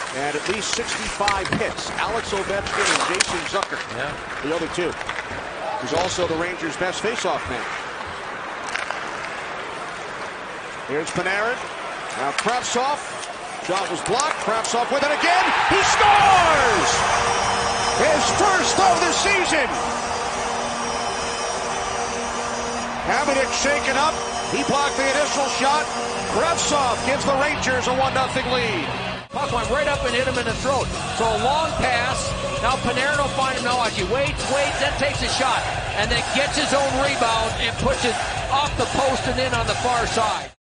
and at least 65 hits. Alex Ovechkin and Jason Zucker, the other two. He's also the Rangers' best faceoff man. Here's Panarin. Now Kravtsov. Shot was blocked. Kravtsov with it again. He scores! His first of the season. Hamonic shaken up. He blocked the initial shot. Kravtsov gives the Rangers a 1-0 lead. Puck went right up and hit him in the throat. So a long pass. Now Panarin will find him. Now he waits, then takes a shot. And then gets his own rebound and puts it off the post and in on the far side.